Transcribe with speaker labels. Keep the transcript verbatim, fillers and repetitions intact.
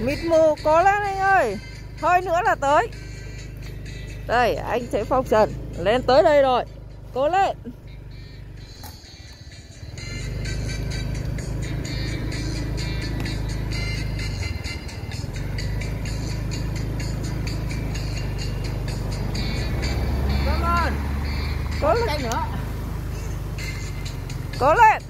Speaker 1: Mịt mù, cố lên anh ơi. Hơi nữa là tới. Đây, anh sẽ phong trần. Lên tới đây rồi. Cố lên. Cố lên. Cố lên.